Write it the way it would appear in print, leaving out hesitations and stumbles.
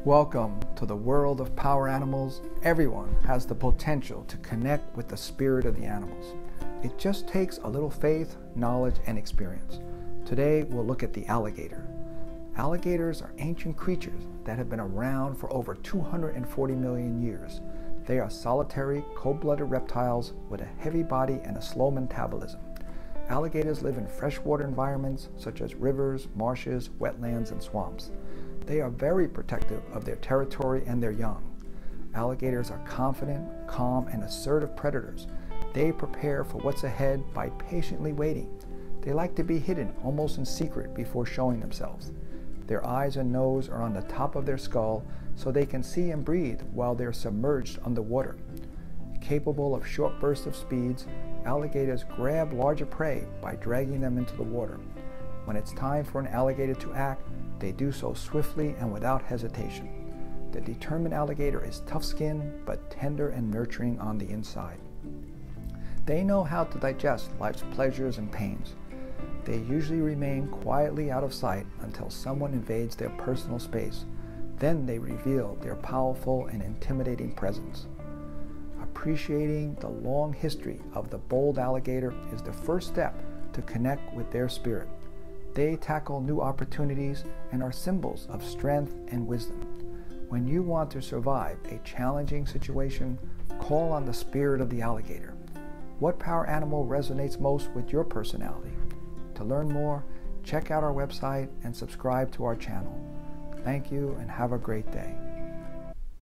Welcome to the world of power animals. Everyone has the potential to connect with the spirit of the animals. It just takes a little faith, knowledge, and experience. Today, we'll look at the alligator. Alligators are ancient creatures that have been around for over 240 million years. They are solitary, cold-blooded reptiles with a heavy body and a slow metabolism. Alligators live in freshwater environments such as rivers, marshes, wetlands, and swamps. They are very protective of their territory and their young. Alligators are confident, calm, and assertive predators. They prepare for what's ahead by patiently waiting. They like to be hidden almost in secret before showing themselves. Their eyes and nose are on the top of their skull so they can see and breathe while they're submerged underwater. Capable of short bursts of speeds, alligators grab larger prey by dragging them into the water. When it's time for an alligator to act, they do so swiftly and without hesitation. The determined alligator is tough-skinned but tender and nurturing on the inside. They know how to digest life's pleasures and pains. They usually remain quietly out of sight until someone invades their personal space. Then they reveal their powerful and intimidating presence. Appreciating the long history of the bold alligator is the first step to connect with their spirit. They tackle new opportunities and are symbols of strength and wisdom. When you want to survive a challenging situation, call on the spirit of the alligator. What power animal resonates most with your personality? To learn more, check out our website and subscribe to our channel. Thank you and have a great day.